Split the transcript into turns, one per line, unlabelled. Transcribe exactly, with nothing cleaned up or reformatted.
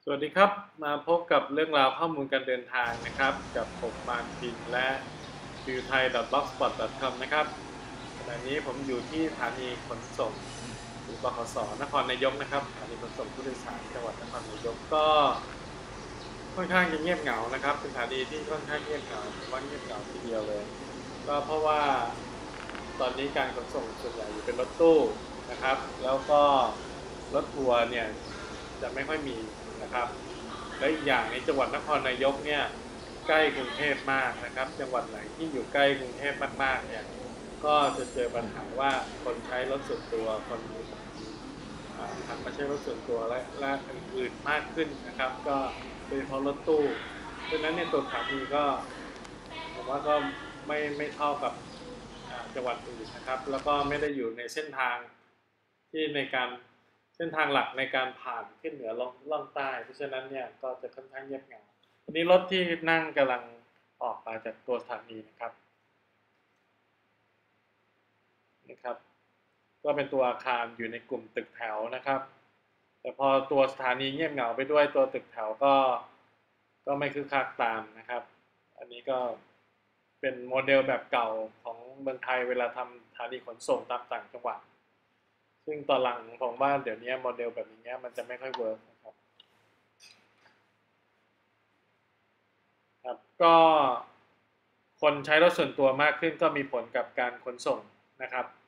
สวัสดีครับมาพบกับเรื่องราวข้อมูลการเดินทางนะครับกับผมมานพินและ วิวไทย ดอท บล็อกสปอต ดอท คอม นะครับขณะนี้ผมอยู่ที่สถานีขนส่งหรือบขสนครนายกนะครับสถานีขนส่งผู้โดยสารจังหวัดนครนายกก็ค่อนข้างจะเงียบเหงานะครับเป็นสถานีที่ค่อนข้างเงียบเหงาผมว่าเงียบเหงาทีเดียวเลยก็เพราะว่าตอนนี้การขนส่งส่วนใหญ่อยู่เป็นรถตู้นะครับแล้วก็รถทัวร์เนี่ยจะไม่ค่อยมีนะครับและอีกอย่างในจังหวัดนครนายกเนี่ยใกล้กรุงเทพมากนะครับจังหวัดไหนที่อยู่ใกล้กรุงเทพมากๆเนี่ยก็จะเจอปัญหาว่าคนใช้รถส่วนตัวคนหันมาใช้รถส่วนตัวและและอื่นๆมากขึ้นนะครับก็โดยเฉพาะรถตู้ดังนั้นเนี่ยตัวสถานีก็ผมว่าก็ไม่ไม่เท่ากับจังหวัดอื่นนะครับแล้วก็ไม่ได้อยู่ในเส้นทางที่ในการเส้นทางหลักในการผ่านขึ้นเหนือล่องล่องใต้เพราะฉะนั้นเนี่ยก็จะค่อนข้างเงียบเหงาวันนี้รถที่นั่งกำลังออกมาจากตัวสถานีนะครับนะครับก็เป็นตัวอาคารอยู่ในกลุ่มตึกแถวนะครับแต่พอตัวสถานีเงียบเหงาไปด้วยตัวตึกแถวก็ก็ไม่คึกคักตามนะครับอันนี้ก็เป็นโมเดลแบบเก่าของเมืองไทยเวลาทำสถานีขนส่งตามต่างจังหวัดซึ่งตอนหลังผมว่าเดี๋ยวนี้โมเดลแบบนี้มันจะไม่ค่อยเวิร์กนะครับครับก็คนใช้รถส่วนตัวมากขึ้นก็มีผลกับการขนส่งนะครับ